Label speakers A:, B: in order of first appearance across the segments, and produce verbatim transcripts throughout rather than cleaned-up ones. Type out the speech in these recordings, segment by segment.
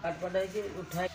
A: फटफट है कि उठाए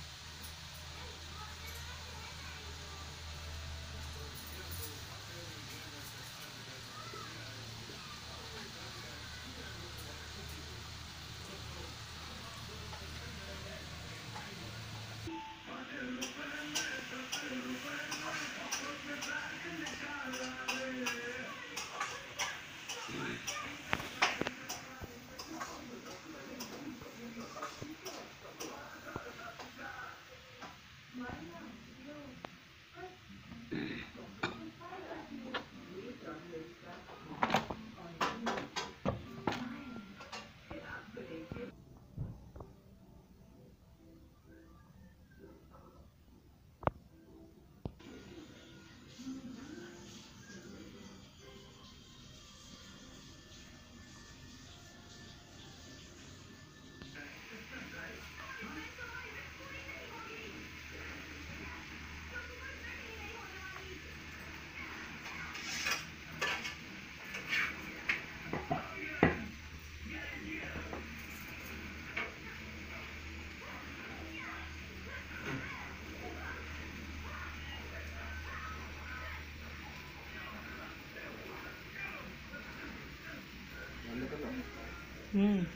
A: हम्म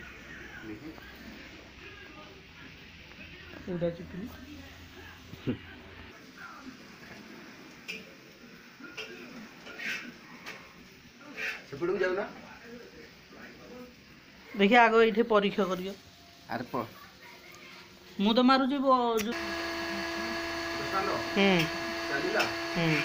A: एटा चुपी
B: सेपड़ू जाऊ ना
A: देखिए आगो ये परीक्षा करियो
B: अरे प
A: मु तो मारुची हम्म
B: चलिला
A: हम्म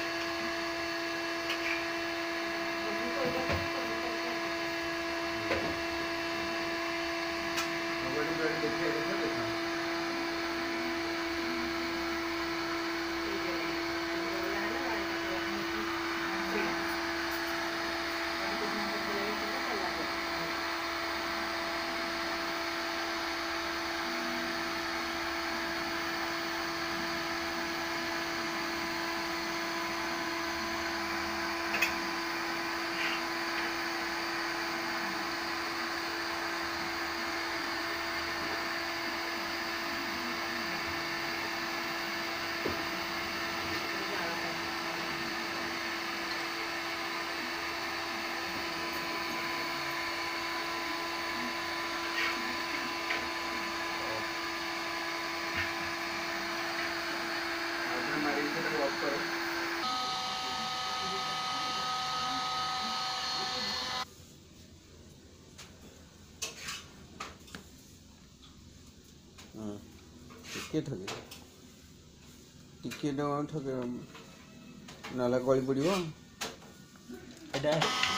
B: टिके ठगे टिके न ठगे नाला गली पड़ो
A: एटा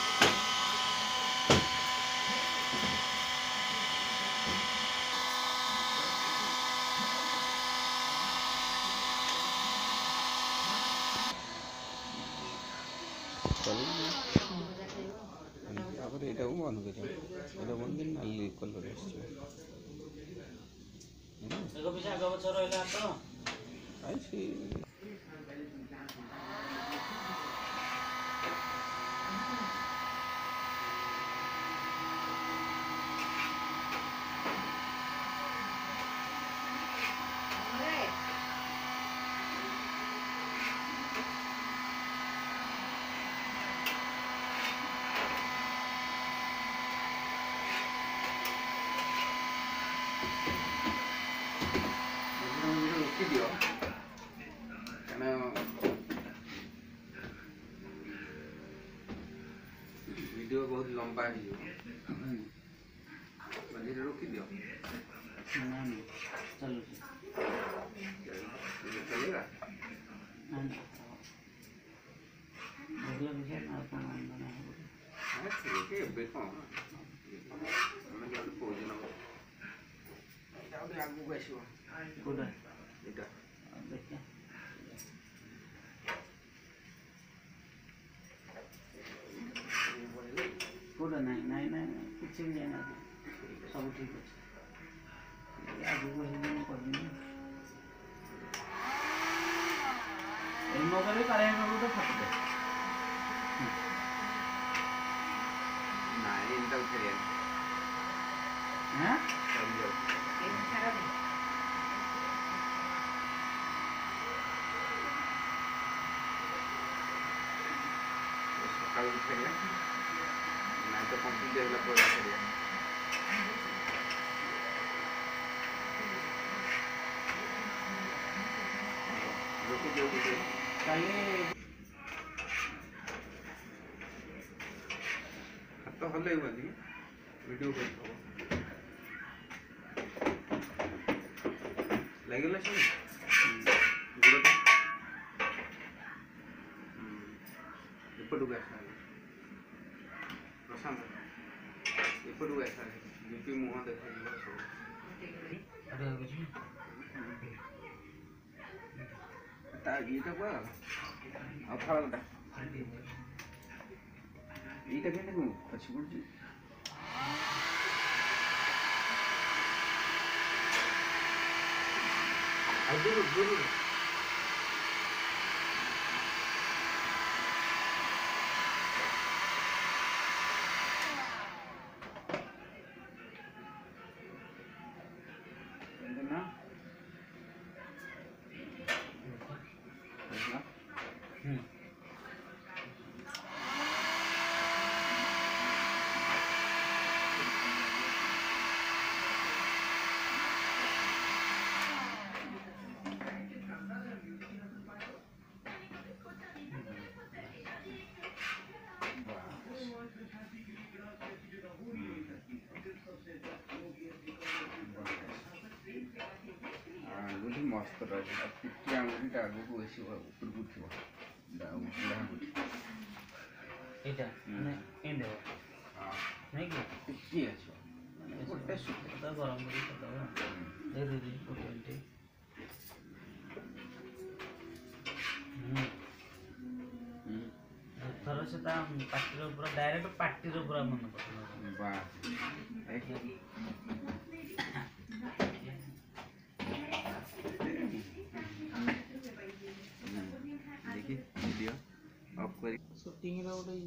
B: ये बंद कर बंद कर नाली कलर आई दियो वीडियो बहुत लंबा है मझे रोकी दियो
A: चलो
B: चलेगा ठीक है बेको आगू आसो
A: कोडा
B: एटा
A: देखिए कोडा नहीं नहीं नहीं कुछ भी नहीं ना सब ठीक है आगू को ही कर दूंगा इन मोबाइल करे को तो फट दे
B: नहीं इनका उठे हैं
A: हैं
B: समझो सकाल फेरिया ना तो कंप्लीट होला पर फेरिया रोटी जो भी
A: काले
B: हाथ हल्ले हुआनी वीडियो कर लगेला सब गुड़टा एपटू आसा प्रशांत एपटू आसा बीपी मुह देखा सब ता ये को आ फाळा ये केने को पछ गुडी दूर दूर ना हम्म आंगुठी मस्त रहा पिटी आंगुठी आगु को ऐसी ऊपर को थी डाउ डाउ
A: एटा माने एंडे
B: हां
A: नहीं कि
B: पिटी अच्छा गोटे सुता
A: गरम करी दबा दे दे दे ओके हम्म थोड़ा से ता पार्टी रो पूरा डायरेक्ट पार्टी रो पूरा मन पड़ता
B: वाह एक देखिए वीडियो ऑफ कर
A: शूटिंग रो उडे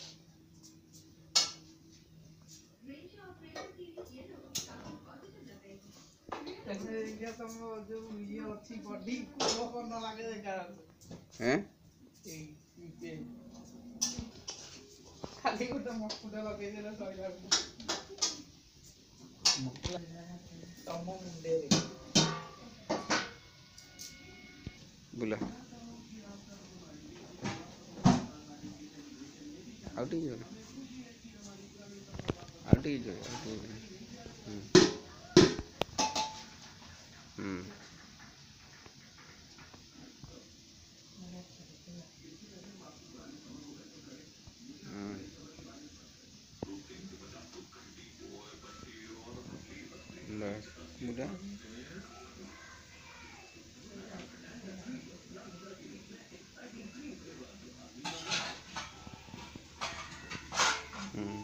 A: ऐसे ये तुम जो ये अच्छी बॉडी को करना लागे देखा
B: हैं
A: ए खाली गोटे मकुटा लगे देला सइला मकुटा तम मुंडे रे
B: बोला आउटी जो आउटी जो हम्म mudah hmm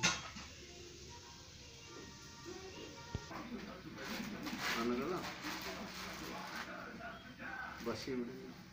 B: mana gala basi